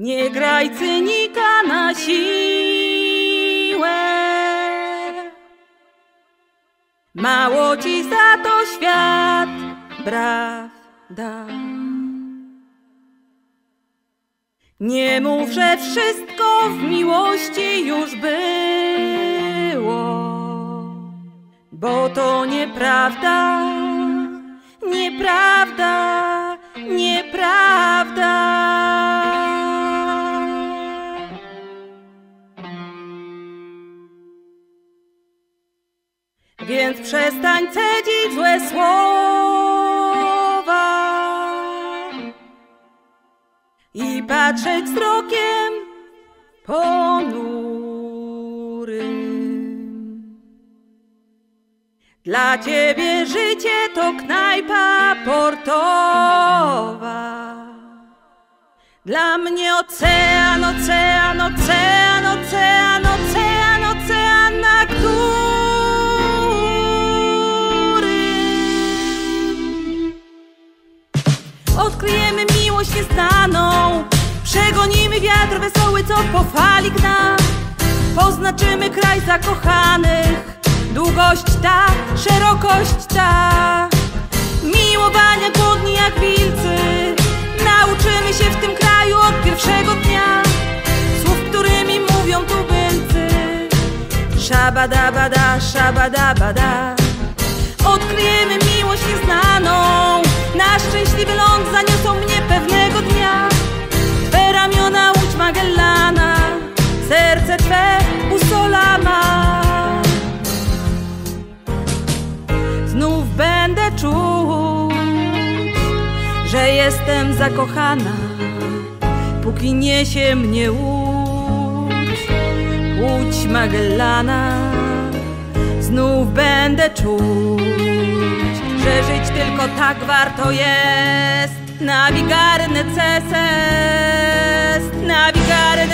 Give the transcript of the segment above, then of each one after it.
Nie graj cynika na siłę, mało ci za to świat braw da. Nie mów, że wszystko w miłości już było, bo to nieprawda, nieprawda, nieprawda. Więc przestań cedzić złe słowa i patrzeć wzrokiem ponurym. Dla ciebie życie to knajpa portowa, dla mnie ocean, ocean, ocean, ocean, ocean, ocean, na którym odkryjemy miłość nieznaną, przegonimy wiatr wesoły, co po fali gna. Poznaczymy kraj zakochanych, długość ta, szerokość ta. Miłowania głodni jak wilcy, nauczymy się w tym kraju od pierwszego dnia słów, którymi mówią tubylcy. Szabadabada, szabadabada. Odkryjemy miłość nieznaną, na szczęśliwy ląd zaniosą mnie pewnego dnia. Twe ramiona łódź Magellana, serce twe busola ma. Znów będę czuć, że jestem zakochana, póki niesie mnie łódź Magellana. Znów będę czuć, że żyć tylko tak warto jest. Navigare necesses, navigare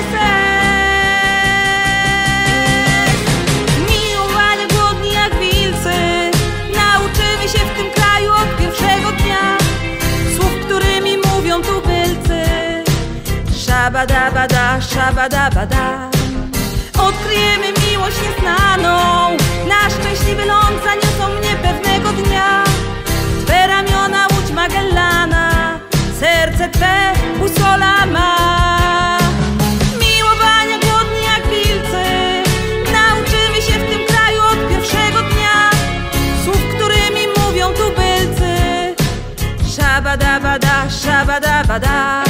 necesses. Miłowania głodni jak wilcy, nauczymy się w tym kraju od pierwszego dnia słów, którymi mówią tubylcy. Szabadabada, szabadabada. Odkryjemy miłość nieznaną, na szczęśliwy ląd zaniosą mnie pewnego dnia. Twe ramiona łódź Magellana, serce twe busola ma. Miłowania głodni jak wilcy, nauczymy się w tym kraju od pierwszego dnia słów, którymi mówią tubylcy. Szabadabada, szabadabada.